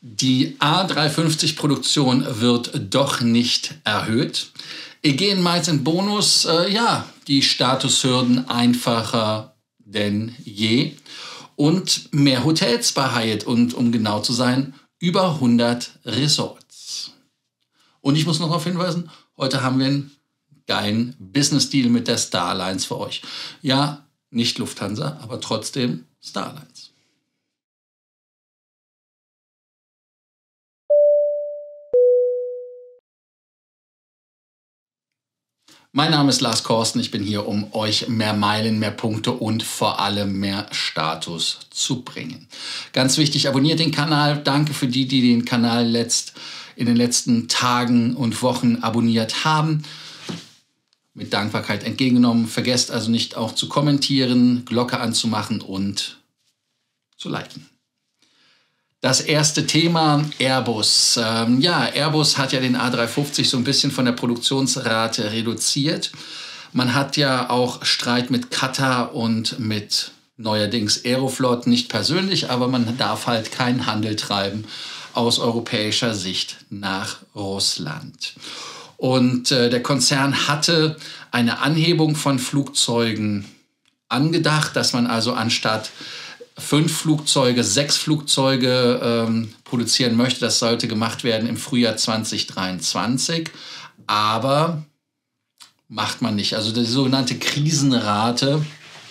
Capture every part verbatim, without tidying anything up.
Die A drei fünfzig Produktion wird doch nicht erhöht. Aegean Miles and Bonus, äh, ja, die Statushürden einfacher denn je. Und mehr Hotels bei Hyatt und, um genau zu sein, über hundert Resorts. Und ich muss noch darauf hinweisen, heute haben wir einen geilen Business-Deal mit der Star Alliance für euch. Ja, nicht Lufthansa, aber trotzdem Star Alliance. Mein Name ist Lars Korsten, ich bin hier, um euch mehr Meilen, mehr Punkte und vor allem mehr Status zu bringen. Ganz wichtig, abonniert den Kanal. Danke für die, die den Kanal letzt, in den letzten Tagen und Wochen abonniert haben. Mit Dankbarkeit entgegengenommen. Vergesst also nicht auch zu kommentieren, Glocke anzumachen und zu liken. Das erste Thema, Airbus. Ähm, ja, Airbus hat ja den A drei fünfzig so ein bisschen von der Produktionsrate reduziert. Man hat ja auch Streit mit Qatar und mit neuerdings Aeroflot, nicht persönlich, aber man darf halt keinen Handel treiben aus europäischer Sicht nach Russland. Und äh, der Konzern hatte eine Anhebung von Flugzeugen angedacht, dass man also anstatt fünf Flugzeuge, sechs Flugzeuge ähm, produzieren möchte. Das sollte gemacht werden im Frühjahr zwanzig dreiundzwanzig. Aber macht man nicht. Also die sogenannte Krisenrate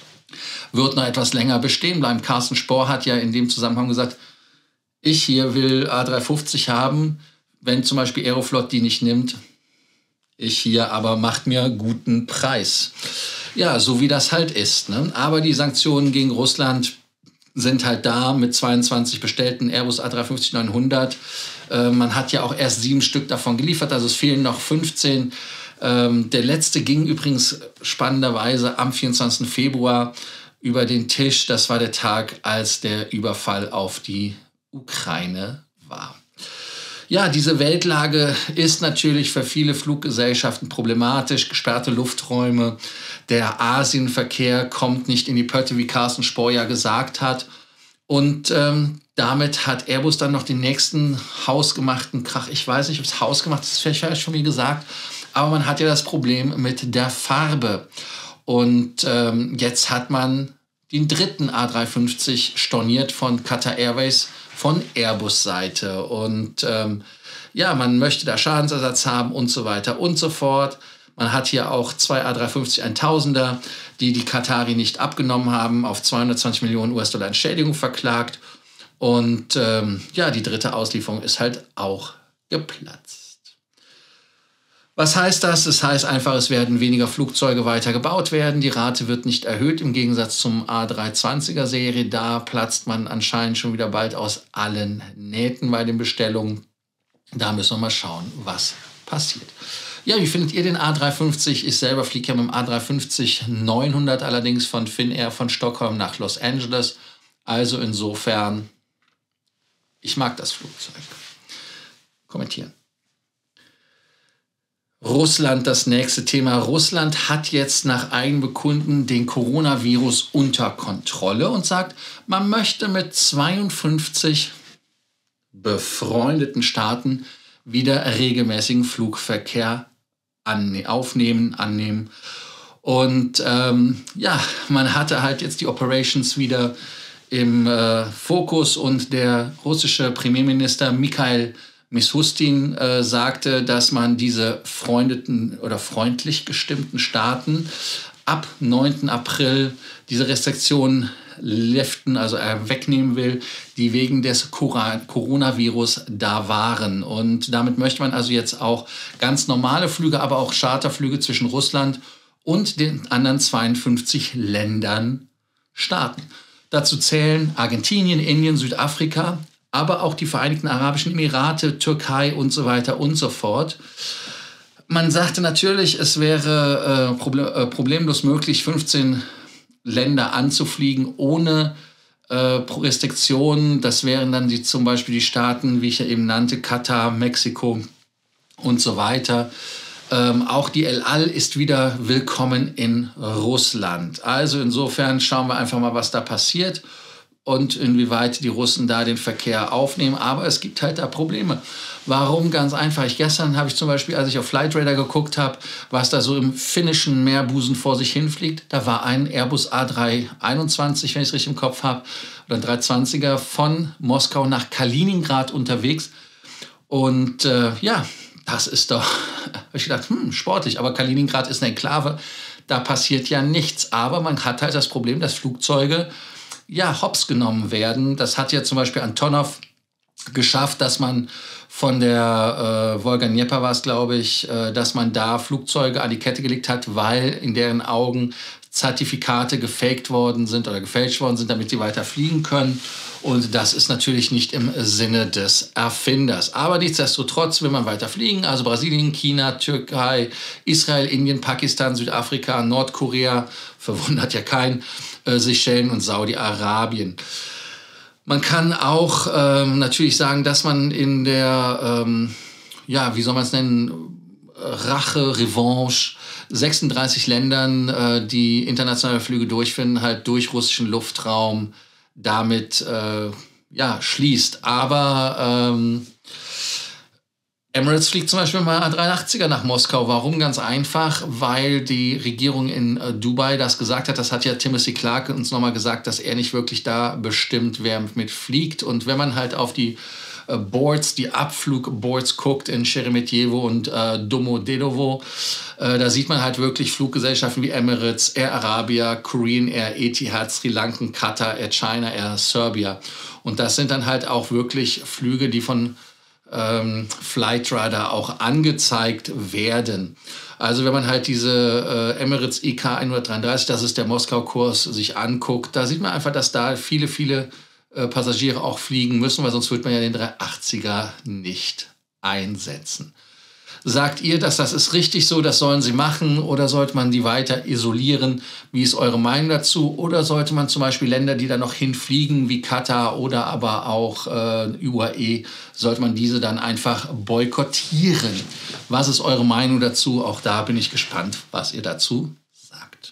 wird noch etwas länger bestehen bleiben. Carsten Spohr hat ja in dem Zusammenhang gesagt, ich hier will A drei fünfzig haben, wenn zum Beispiel Aeroflot die nicht nimmt. Ich hier aber macht mir guten Preis. Ja, so wie das halt ist. Ne? Aber die Sanktionen gegen Russland sind halt da mit zweiundzwanzig bestellten Airbus A drei fünfzig neunhundert. Äh, man hat ja auch erst sieben Stück davon geliefert, also es fehlen noch fünfzehn. Ähm, der letzte ging übrigens spannenderweise am vierundzwanzigsten Februar über den Tisch. Das war der Tag, als der Überfall auf die Ukraine war. Ja, diese Weltlage ist natürlich für viele Fluggesellschaften problematisch. Gesperrte Lufträume, der Asienverkehr kommt nicht in die Pötte, wie Carsten Spohr ja gesagt hat. Und ähm, damit hat Airbus dann noch den nächsten hausgemachten Krach. Ich weiß nicht, ob es hausgemacht ist, vielleicht habe ich schon wie gesagt. Aber man hat ja das Problem mit der Farbe. Und ähm, jetzt hat man den dritten A drei fünfzig storniert von Qatar Airways von Airbus-Seite. Und ähm, ja, man möchte da Schadensersatz haben und so weiter und so fort. Man hat hier auch zwei A drei fünfzig tausender, die die Qatari nicht abgenommen haben, auf zweihundertzwanzig Millionen US-Dollar Entschädigung verklagt. Und ähm, ja, die dritte Auslieferung ist halt auch geplatzt. Was heißt das? Das heißt einfach, es werden weniger Flugzeuge weiter gebaut werden. Die Rate wird nicht erhöht im Gegensatz zum A drei zwanziger Serie. Da platzt man anscheinend schon wieder bald aus allen Nähten bei den Bestellungen. Da müssen wir mal schauen, was passiert. Ja, wie findet ihr den A drei fünfzig? Ich selber fliege ja mit dem A drei fünfzig neunhundert allerdings von Finnair von Stockholm nach Los Angeles. Also insofern, ich mag das Flugzeug. Kommentieren. Russland, das nächste Thema. Russland hat jetzt nach eigenem Bekunden den Coronavirus unter Kontrolle und sagt, man möchte mit zweiundfünfzig befreundeten Staaten wieder regelmäßigen Flugverkehr anne- aufnehmen, annehmen. Und ähm, ja, man hatte halt jetzt die Operations wieder im äh, Fokus und der russische Premierminister Mikhail Mishustin äh, sagte, dass man diese freundeten oder freundlich gestimmten Staaten ab neunten April diese Restriktionen liften, also äh, wegnehmen will, die wegen des Coronavirus da waren. Und damit möchte man also jetzt auch ganz normale Flüge, aber auch Charterflüge zwischen Russland und den anderen zweiundfünfzig Ländern starten. Dazu zählen Argentinien, Indien, Südafrika, aber auch die Vereinigten Arabischen Emirate, Türkei und so weiter und so fort. Man sagte natürlich, es wäre äh, problem, äh, problemlos möglich, fünfzehn Länder anzufliegen ohne äh, Restriktionen. Das wären dann die, zum Beispiel die Staaten, wie ich ja eben nannte, Katar, Mexiko und so weiter. Ähm, auch die El Al ist wieder willkommen in Russland. Also insofern schauen wir einfach mal, was da passiert. und inwieweit die Russen da den Verkehr aufnehmen. Aber es gibt halt da Probleme. Warum? Ganz einfach. Ich, gestern habe ich zum Beispiel, als ich auf Flightradar geguckt habe, was da so im finnischen Meerbusen vor sich hinfliegt, da war ein Airbus A drei einundzwanzig, wenn ich es richtig im Kopf habe, oder ein dreihundertzwanziger von Moskau nach Kaliningrad unterwegs. Und äh, ja, das ist doch, habe ich gedacht, hm, sportlich, aber Kaliningrad ist eine Enklave, da passiert ja nichts. Aber man hat halt das Problem, dass Flugzeuge ja hops genommen werden. Das hat ja zum Beispiel Antonov geschafft, dass man von der äh, Wolga-Dnieper war es, glaube ich, äh, dass man da Flugzeuge an die Kette gelegt hat, weil in deren Augen Zertifikate gefaked worden sind oder gefälscht worden sind, damit sie weiter fliegen können. Und das ist natürlich nicht im Sinne des Erfinders. Aber nichtsdestotrotz will man weiter fliegen. Also Brasilien, China, Türkei, Israel, Indien, Pakistan, Südafrika, Nordkorea, verwundert ja keinen, äh, Seychellen und Saudi-Arabien. Man kann auch ähm, natürlich sagen, dass man in der, ähm, ja, wie soll man es nennen, Rache, Revanche, sechsunddreißig Ländern, äh, die internationale Flüge durchführen, halt durch russischen Luftraum damit äh, ja, schließt. Aber ähm, Emirates fliegt zum Beispiel mal A dreihundertachtziger nach Moskau. Warum? Ganz einfach, weil die Regierung in äh, Dubai das gesagt hat. Das hat ja Timothy Clark uns nochmal gesagt, dass er nicht wirklich da bestimmt, wer mit fliegt. Und wenn man halt auf die äh, Boards, die Abflugboards guckt in Sheremetyevo und äh, Domodedovo, äh, da sieht man halt wirklich Fluggesellschaften wie Emirates, Air Arabia, Korean Air, Etihad, Sri Lankan, Qatar, Air China, Air Serbia. Und das sind dann halt auch wirklich Flüge, die von Ähm, Flightradar auch angezeigt werden. Also wenn man halt diese äh, Emirates I K hundertdreiunddreißig, das ist der Moskau-Kurs, sich anguckt, da sieht man einfach, dass da viele, viele äh, Passagiere auch fliegen müssen, weil sonst wird man ja den dreihundertachtziger nicht einsetzen. Sagt ihr, dass das ist richtig so, das sollen sie machen, oder sollte man die weiter isolieren? Wie ist eure Meinung dazu? Oder sollte man zum Beispiel Länder, die da noch hinfliegen, wie Katar oder aber auch äh, U A E, sollte man diese dann einfach boykottieren? Was ist eure Meinung dazu? Auch da bin ich gespannt, was ihr dazu sagt.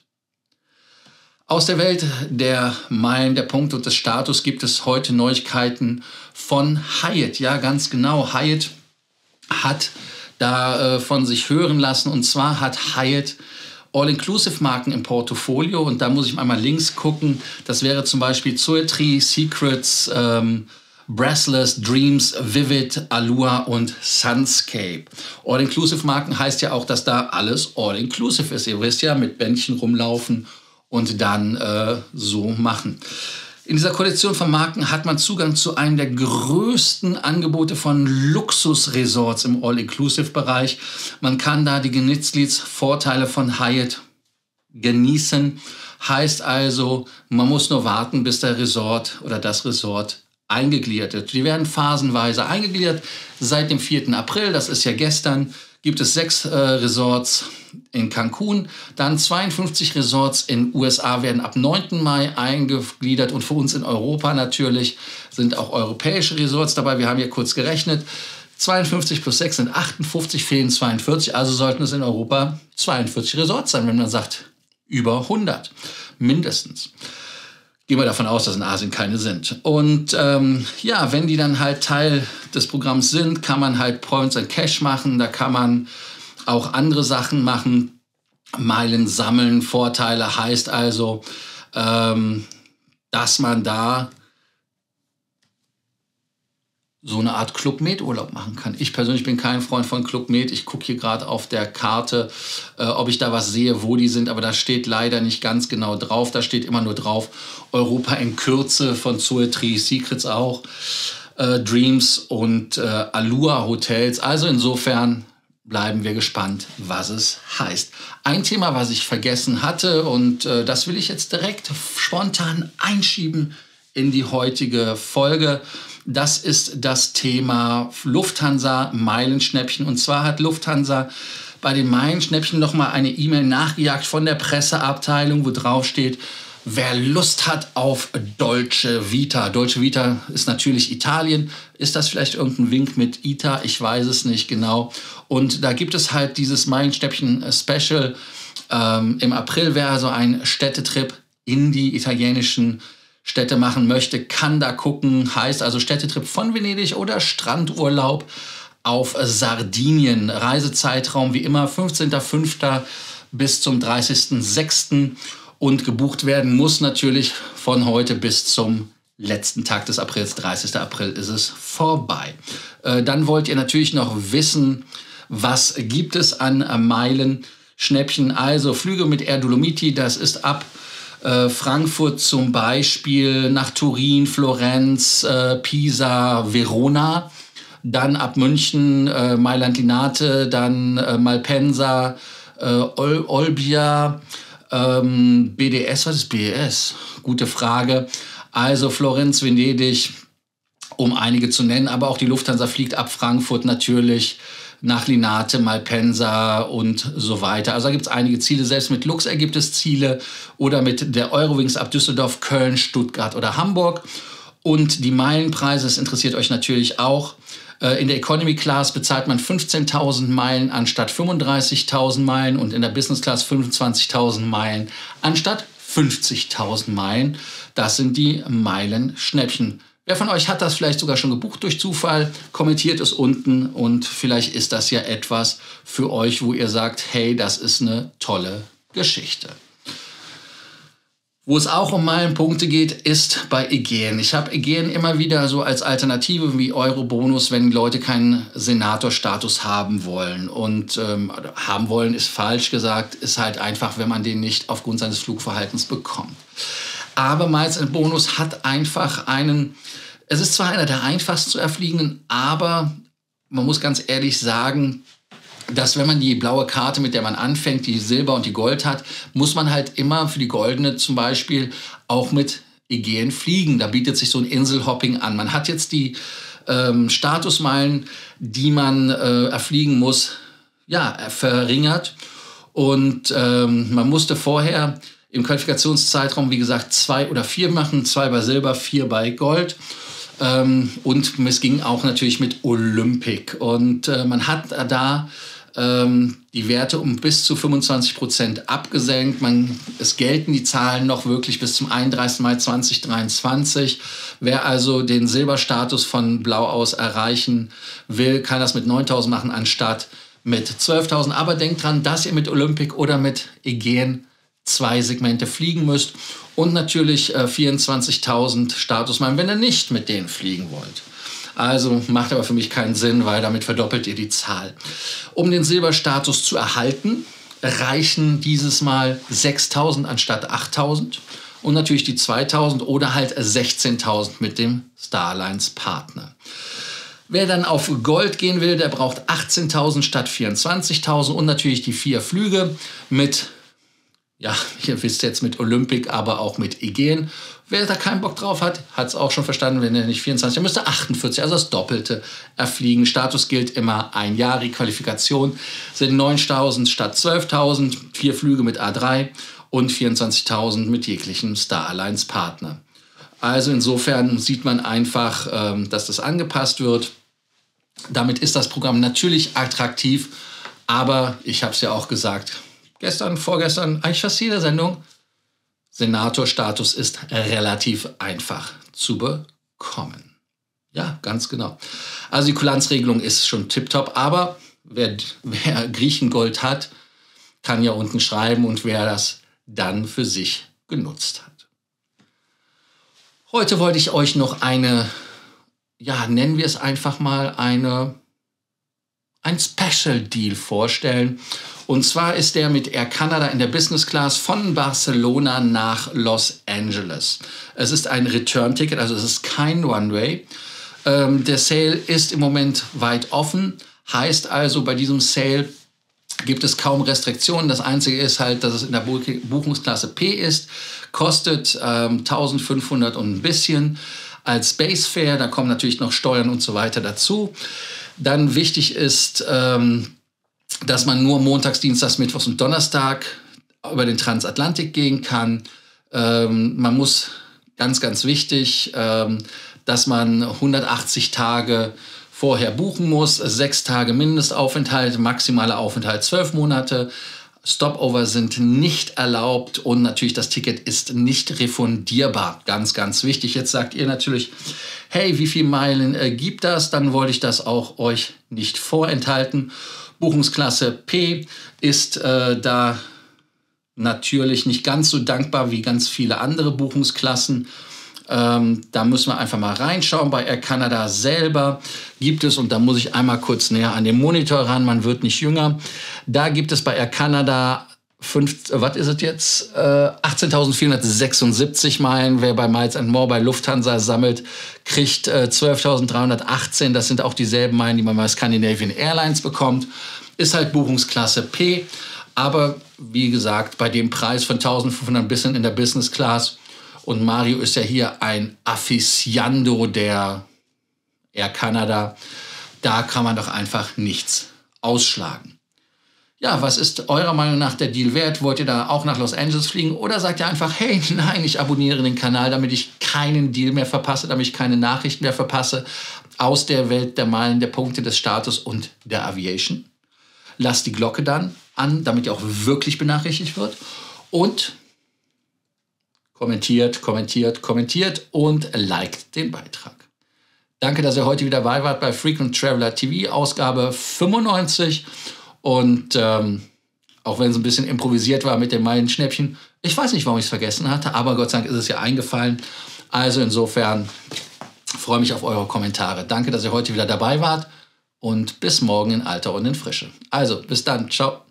Aus der Welt der Meilen, der Punkte und des Status gibt es heute Neuigkeiten von Hyatt. Ja, ganz genau. Hyatt hat da äh, von sich hören lassen. Und zwar hat Hyatt All-Inclusive-Marken im Portfolio. Und da muss ich einmal links gucken. Das wäre zum Beispiel Zoetry, Secrets, ähm, Breathless, Dreams, Vivid, Allure und Sunscape. All-Inclusive-Marken heißt ja auch, dass da alles All-Inclusive ist. Ihr wisst ja, mit Bändchen rumlaufen und dann äh, so machen. In dieser Kollektion von Marken hat man Zugang zu einem der größten Angebote von Luxusresorts im All-Inclusive-Bereich. Man kann da die Mitgliedsvorteile von Hyatt genießen. Heißt also, man muss nur warten, bis der Resort oder das Resort eingegliedert wird. Die werden phasenweise eingegliedert. Seit dem vierten April, das ist ja gestern, gibt es sechs äh, Resorts in Cancun. Dann zweiundfünfzig Resorts in U S A werden ab neunten Mai eingegliedert. Und für uns in Europa natürlich sind auch europäische Resorts dabei. Wir haben hier kurz gerechnet. zweiundfünfzig plus sechs sind achtundfünfzig, fehlen zweiundvierzig. Also sollten es in Europa zweiundvierzig Resorts sein, wenn man sagt, über hundert mindestens. Gehen wir davon aus, dass in Asien keine sind. Und ähm, ja, wenn die dann halt Teil des Programms sind, kann man halt Points and Cash machen. Da kann man auch andere Sachen machen. Meilen sammeln, Vorteile heißt also, ähm, dass man da so eine Art Club Med Urlaub machen kann. Ich persönlich bin kein Freund von Club Med. Ich gucke hier gerade auf der Karte, äh, ob ich da was sehe, wo die sind. Aber da steht leider nicht ganz genau drauf. Da steht immer nur drauf, Europa in Kürze von Zoetry, Secrets auch, äh, Dreams und äh, Allure Hotels. Also insofern bleiben wir gespannt, was es heißt. Ein Thema, was ich vergessen hatte, und äh, das will ich jetzt direkt spontan einschieben in die heutige Folge. Das ist das Thema Lufthansa Meilenschnäppchen. Und zwar hat Lufthansa bei den Meilenschnäppchen noch mal eine E-Mail nachgejagt von der Presseabteilung, wo drauf steht, wer Lust hat auf Dolce Vita. Dolce Vita ist natürlich Italien. Ist das vielleicht irgendein Wink mit I T A? Ich weiß es nicht genau. Und da gibt es halt dieses Meilenschnäppchen-Special. Ähm, Im April wäre also ein Städtetrip in die italienischen Städte machen möchte, kann da gucken. Heißt also Städtetrip von Venedig oder Strandurlaub auf Sardinien. Reisezeitraum wie immer fünfzehnter fünfter bis zum dreißigster sechster Und gebucht werden muss natürlich von heute bis zum letzten Tag des Aprils, dreißigster April, ist es vorbei. Äh, dann wollt ihr natürlich noch wissen, was gibt es an Meilen, Schnäppchen. Also Flüge mit Air Dolomiti, das ist ab äh, Frankfurt zum Beispiel nach Turin, Florenz, äh, Pisa, Verona. Dann ab München, äh, Mailand Linate, dann äh, Malpensa, äh, Ol Olbia, ähm, B D S, was ist B D S? Gute Frage. Also Florenz, Venedig, um einige zu nennen, aber auch die Lufthansa fliegt ab Frankfurt natürlich nach Linate, Malpensa und so weiter. Also da gibt es einige Ziele. Selbst mit Luxair gibt es Ziele oder mit der Eurowings ab Düsseldorf, Köln, Stuttgart oder Hamburg. Und die Meilenpreise, das interessiert euch natürlich auch. In der Economy Class bezahlt man fünfzehntausend Meilen anstatt fünfunddreißigtausend Meilen und in der Business Class fünfundzwanzigtausend Meilen anstatt fünfzigtausend Meilen. Das sind die Meilen-Schnäppchen. Wer von euch hat das vielleicht sogar schon gebucht durch Zufall? Kommentiert es unten und vielleicht ist das ja etwas für euch, wo ihr sagt, hey, das ist eine tolle Geschichte. Wo es auch um Meilenpunkte geht, ist bei Aegean. Ich habe Aegean immer wieder so als Alternative wie Eurobonus, wenn Leute keinen Senatorstatus haben wollen. Und ähm, haben wollen ist falsch gesagt, ist halt einfach, wenn man den nicht aufgrund seines Flugverhaltens bekommt. Aber Miles and Bonus hat einfach einen, es ist zwar einer der einfachsten zu erfliegenden, aber man muss ganz ehrlich sagen, dass wenn man die blaue Karte, mit der man anfängt, die Silber und die Gold hat, muss man halt immer für die goldene zum Beispiel auch mit Aegean fliegen. Da bietet sich so ein Inselhopping an. Man hat jetzt die ähm, Statusmeilen, die man äh, erfliegen muss, ja, verringert. Und ähm, man musste vorher im Qualifikationszeitraum, wie gesagt, zwei oder vier machen. Zwei bei Silber, vier bei Gold. Ähm, und es ging auch natürlich mit Olympic. Und äh, man hat da ähm, die Werte um bis zu fünfundzwanzig Prozent abgesenkt. Man, es gelten die Zahlen noch wirklich bis zum einunddreißigsten Mai zweitausenddreiundzwanzig. Wer also den Silberstatus von Blau aus erreichen will, kann das mit neuntausend machen anstatt mit zwölftausend. Aber denkt dran, dass ihr mit Olympic oder mit Aegean zwei Segmente fliegen müsst und natürlich äh, vierundzwanzigtausend Statusmeilen, wenn ihr nicht mit denen fliegen wollt. Also macht aber für mich keinen Sinn, weil damit verdoppelt ihr die Zahl. Um den Silberstatus zu erhalten, reichen dieses Mal sechstausend anstatt achttausend und natürlich die zweitausend oder halt sechzehntausend mit dem Star Alliance Partner. Wer dann auf Gold gehen will, der braucht achtzehntausend statt vierundzwanzigtausend und natürlich die vier Flüge mit, ja, ihr wisst jetzt mit Olympic, aber auch mit Aegean. Wer da keinen Bock drauf hat, hat es auch schon verstanden, wenn er nicht vierundzwanzig, dann müsste achtundvierzig, also das Doppelte erfliegen. Status gilt immer ein Jahr, die Qualifikation sind neuntausend statt zwölftausend, vier Flüge mit A drei und vierundzwanzigtausend mit jeglichem Star Alliance Partner. Also insofern sieht man einfach, ähm, dass das angepasst wird. Damit ist das Programm natürlich attraktiv, aber ich habe es ja auch gesagt, gestern, vorgestern, eigentlich fast jede Sendung, Senatorstatus ist relativ einfach zu bekommen. Ja, ganz genau. Also die Kulanzregelung ist schon tipptopp, aber wer, wer Griechengold hat, kann ja unten schreiben und wer das dann für sich genutzt hat. Heute wollte ich euch noch eine, ja, nennen wir es einfach mal eine, ein Special Deal vorstellen. Und zwar ist der mit Air Canada in der Business Class von Barcelona nach Los Angeles. Es ist ein Return-Ticket, also es ist kein One-Way. Ähm, der Sale ist im Moment weit offen. Heißt also, bei diesem Sale gibt es kaum Restriktionen. Das Einzige ist halt, dass es in der Buchungsklasse P ist. Kostet ähm, eintausendfünfhundert und ein bisschen als Base Fare. Da kommen natürlich noch Steuern und so weiter dazu. Dann wichtig ist, ähm, dass man nur montags, dienstags, mittwochs und Donnerstag über den Transatlantik gehen kann. Ähm, man muss, ganz, ganz wichtig, ähm, dass man hundertachtzig Tage vorher buchen muss. Sechs Tage Mindestaufenthalt, maximaler Aufenthalt zwölf Monate. Stopover sind nicht erlaubt und natürlich das Ticket ist nicht refundierbar. Ganz, ganz wichtig. Jetzt sagt ihr natürlich, hey, wie viele Meilen äh, gibt das? Dann wollte ich das auch euch nicht vorenthalten. Buchungsklasse P ist äh, da natürlich nicht ganz so dankbar wie ganz viele andere Buchungsklassen. Ähm, da müssen wir einfach mal reinschauen. Bei Air Canada selber gibt es, und da muss ich einmal kurz näher an den Monitor ran, man wird nicht jünger, da gibt es bei Air Canada, fünf, was ist es jetzt, äh, achtzehntausendvierhundertsechsundsiebzig Meilen. Wer bei Miles and More bei Lufthansa sammelt, kriegt äh, zwölftausenddreihundertachtzehn. Das sind auch dieselben Meilen, die man bei Scandinavian Airlines bekommt. Ist halt Buchungsklasse P, aber wie gesagt, bei dem Preis von eintausendfünfhundert bis in der Business Class. Und Mario ist ja hier ein Aficionado der Air Canada. Da kann man doch einfach nichts ausschlagen. Ja, was ist eurer Meinung nach der Deal wert? Wollt ihr da auch nach Los Angeles fliegen? Oder sagt ihr einfach, hey, nein, ich abonniere den Kanal, damit ich keinen Deal mehr verpasse, damit ich keine Nachrichten mehr verpasse aus der Welt der Meilen, der Punkte, des Status und der Aviation? Lasst die Glocke dann an, damit ihr auch wirklich benachrichtigt wird. Und kommentiert, kommentiert, kommentiert und liked den Beitrag. Danke, dass ihr heute wieder dabei wart bei Frequent Traveler T V, Ausgabe fünfundneunzig. Und ähm, auch wenn es ein bisschen improvisiert war mit dem Meilenschnäppchen, ich weiß nicht, warum ich es vergessen hatte, aber Gott sei Dank ist es ja eingefallen. Also insofern freue mich auf eure Kommentare. Danke, dass ihr heute wieder dabei wart und bis morgen in Alter und in Frische. Also bis dann, ciao.